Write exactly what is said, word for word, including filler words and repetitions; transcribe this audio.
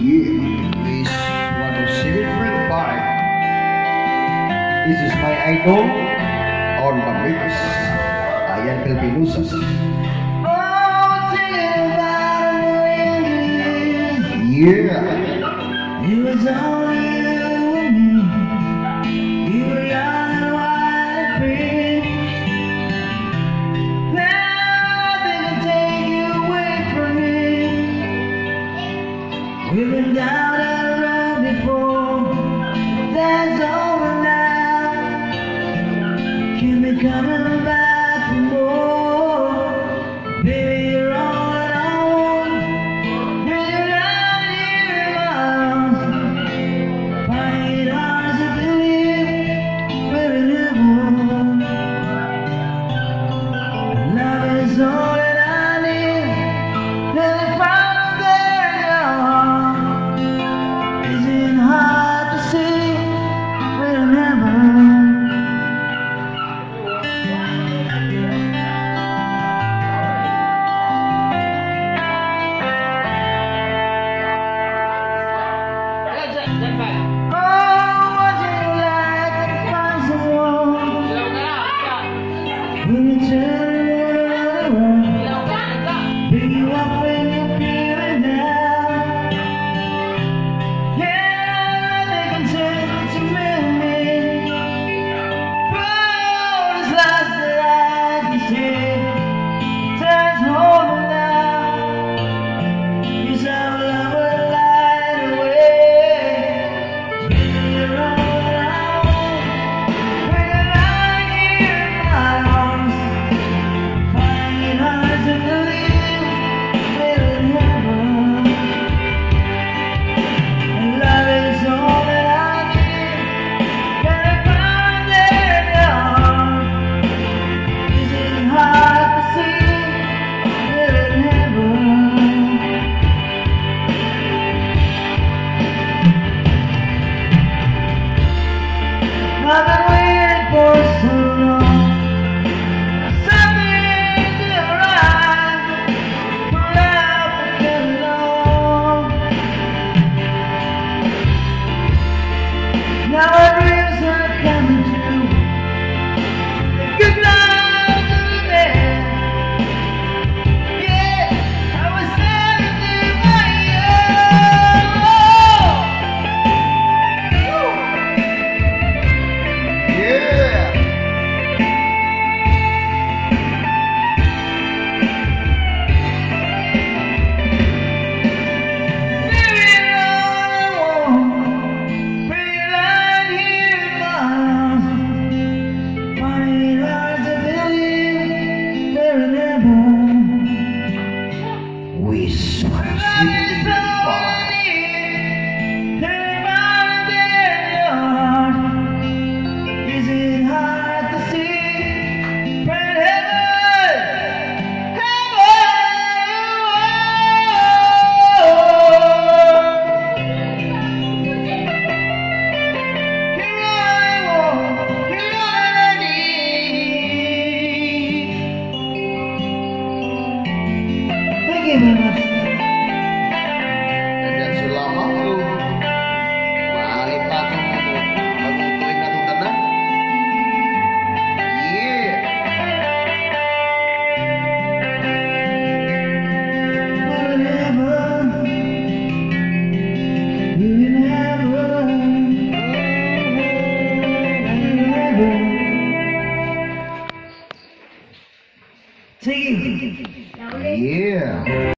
is one of seven five. This is my idol on the mix. Ayan Pilpinusos. Yeah. It was only you and me. You were young and wild and free. Nothing can take you away from me. We've been down that road before. That's over now. Keep me coming back for more. Baby, you're all that I want. You're right here in my arms. Find it hard to believe we're in heaven. Love is all that I need. And if I'm there in your heart, isn't it hard to see we're in heaven? When you turn around, pick you up when you're feeling down. Yeah, they can take what you made me. Road is lost that I can see. Time's holding now. You saw love will light away. Baby, you're all that I want. When you're lying here in my arms, find it hard to believe we're in heaven. And love is all that I need. And if I'm there in your heart, is it hard to see we're in heaven? I've been waiting for so long. Something to arrive, for love to come along. Now our dreams are coming true. Good night to the man. Yeah, I was seventeen by you. Yeah. Baby, all I want, pretty right here in my arms. Find it hard to believe we're in heaven. We swap sleep far. Is it hard to see? We're in heaven, heaven. You're all I want, you're all I need. Thank you very much. Dan sulaman lu balik patong itu lagu tuling atau tenang. Yeah. We're in heaven. We're in heaven. We're in heaven. Thank you. Yeah.